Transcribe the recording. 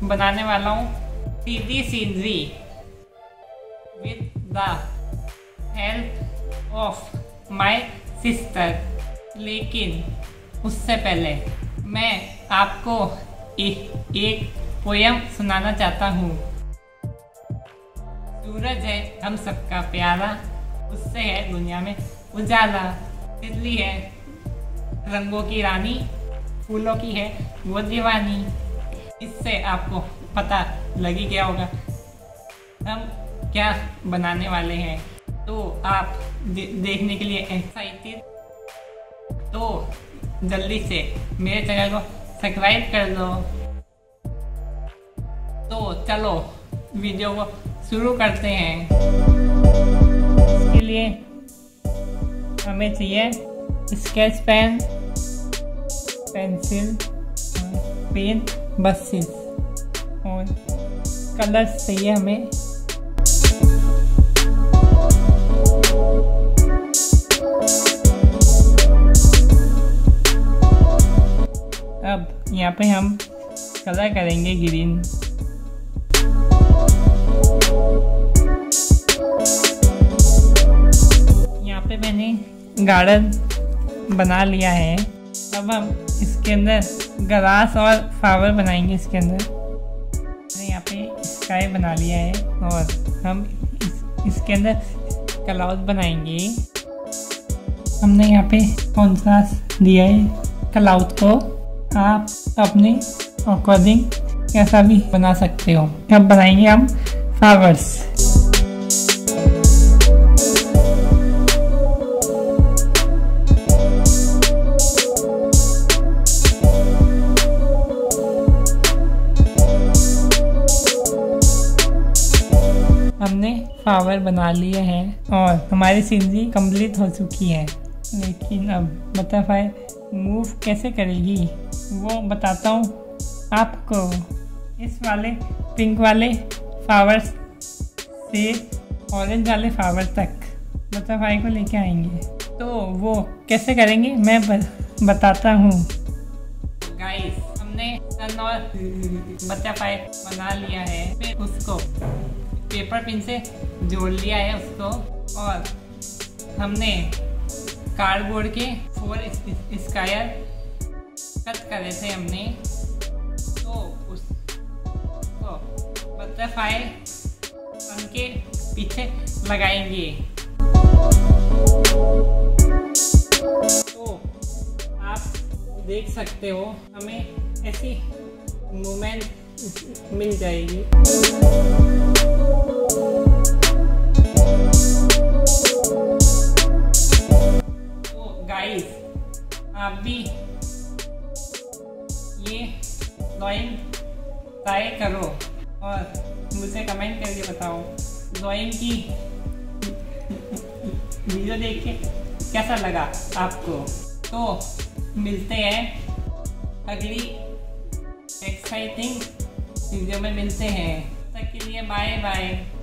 बनाने वाला हूँ 3D scenery with the help of my sister. लेकिन उससे पहले मैं आपको एक पोयम सुनाना चाहता हूँ। सूरज है हम सबका प्यारा, उससे है दुनिया में उजाला। तितली है रंगों की रानी, फूलों की है वो दीवानी। इससे आपको पता लग ही गया होगा हम क्या बनाने वाले हैं। तो आप देखने के लिए एक्साइटेड? तो जल्दी से मेरे चैनल को सब्सक्राइब कर लो। तो चलो वीडियो को शुरू करते हैं। इसके लिए हमें चाहिए sketch pen, pencil, pen, brushes और कलर्स चाहिए हमें। अब यहाँ पे हम कलर करेंगे ग्रीन। यहाँ पे मैंने गार्डन बना लिया है। अब हम इसके अंदर ग्रास और फ्लावर बनाएंगे। इसके अंदर मैंने यहाँ पे स्काई बना लिया है और हम इसके अंदर क्लाउड बनाएंगे। हमने यहाँ पे कॉन्ट्रास्ट दिया है क्लाउड को। आप अपने अकॉर्डिंग कैसा भी बना सकते हो। अब बनाएंगे हम फ्लावर्स। हमने फ्लावर बना लिए हैं और हमारी सीनरी कंप्लीट हो चुकी है। लेकिन अब बटरफ्लाई मूव कैसे करेगी वो बताता हूँ आपको। इस वाले पिंक वाले फ्लावर्स से ऑरेंज वाले फ्लावर तक बटरफ्लाई को लेके आएंगे। तो वो कैसे करेंगे मैं बताता हूँ। गाइस, हमने सन और बटरफ्लाई बना लिया है। फिर उसको पेपर पिन से जोड़ लिया है उसको, और हमने कार्डबोर्ड के 4 स्क्वायर कट करे थे हमने। तो उसको बटरफ्लाई उनके पीछे लगाएंगे। तो आप देख सकते हो हमें ऐसी मूवमेंट मिल जाएगी। तो गाइस, आप भी ये ड्राइंग ट्राई करो और मुझे कमेंट करके बताओ ड्राइंग की वीडियो देख के कैसा लगा आपको। तो मिलते हैं अगली एक्साइटिंग वीडियो में। मिलते हैं, तब तक के लिए बाय बाय।